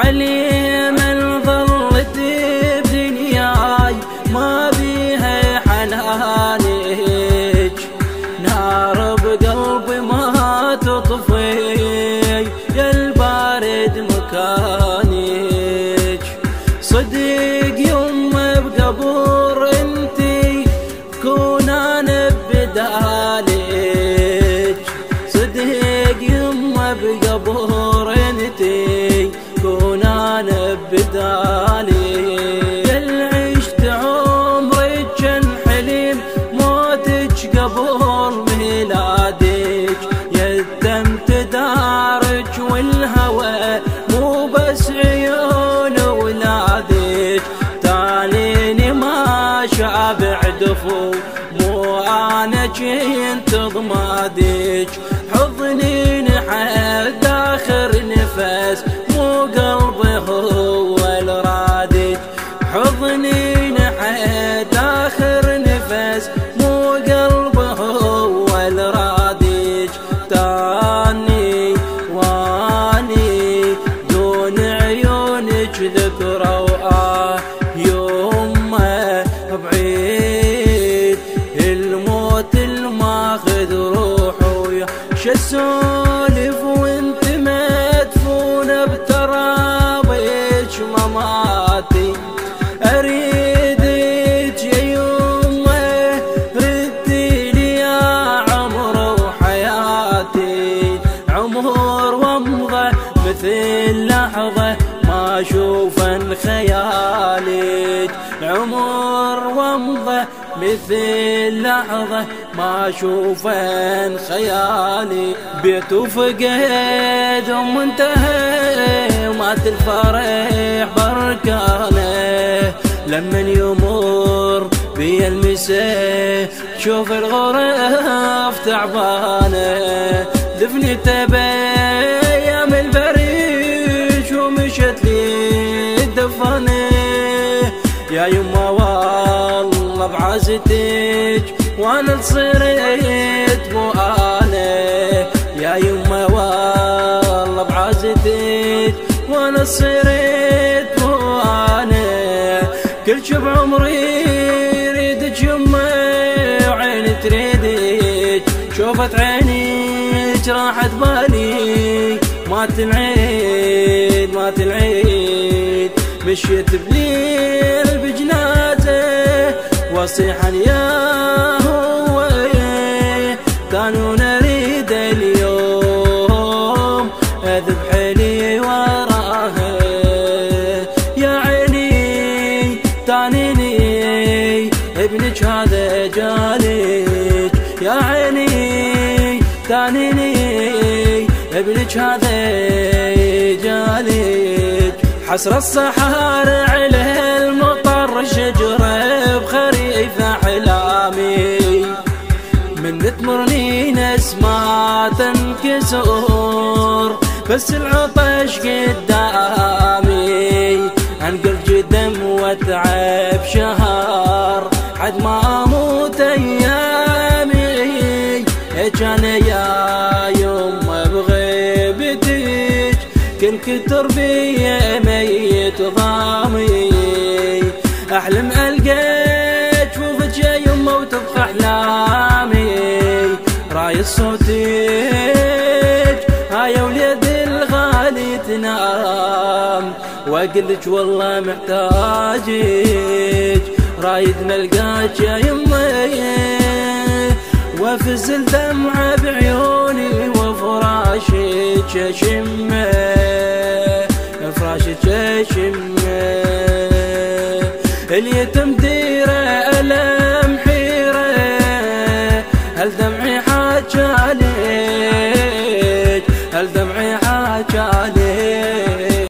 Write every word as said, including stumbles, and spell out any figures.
حليما ظلت بدنياي ما بيها حنانك، نار بقلبي ما تطفي يا البارد مكانك. صدق يما بقبر انتي كون انا بدالك، صدق يما بقبر انتي كون انا بدالك. يل عشت عمرك جن حليم موتك قبل ميلادك، يا الدم تدارج والهوى مو بس عيون ولادك. تاليني ما شابع دفو مو انا جنت ضمادك، حضني نحد اخر نفس مو قلبي هو الرادك، حضني نحد اخر نفس مو قلبي هو الرادك. تاني واني دون عيونك ذكرى وآه يومه بعيد الموت الماخذ روحه. شسولف وانت مدفونة بترابيك مماتي، اريدك يا يمه ردي لي يا عمر وحياتي. عمر وامضى مثل لحظة ما اشوفن خيالك، عمر وامضى مثل لحظة ما اشوفن خيالي. بيت وفقد ام انتهى ومات الفرح بركانه، لمن يمر بي المساء شوف الغرف تعبانه. دفنته بايام البريش ومشت لي دفنه، يا يما والله بعزتك وانا صرت مو انا، يا يما والله بعزتك وانا صرت مو انا. كل شب عمري يريدك يما وعيني تريدك، شوفت عينيك راحت بالي مات العيد مات العيد. مشيت بليل بجنازه وصيحا يا هو كانوا نريد اليوم اذبح لي وراه. يا عيني تانيني ابنك هذا جالك، يا عيني تانيني ابنك هذا جالك. حسر الصحارى عليه المطر شجره بخريف احلامي، من تمرني نسمة تنكسر بس العطش قدامي. انقل جدم واتعب شهر حد ما اموت ايامي. كان يا يما بغيبتك كل كتر بي ميت ضامي. احلم القاك شوفك يا يما وتبقى احلامي، راي صوتك هاي وليد الغالي تنام، واقلك والله محتاجك رايد ملقاك يا يما. وافزل دمعة بعيوني وفراشك اشمه، فراشك اشمه. اليتم ديره الم حيره، هل دمع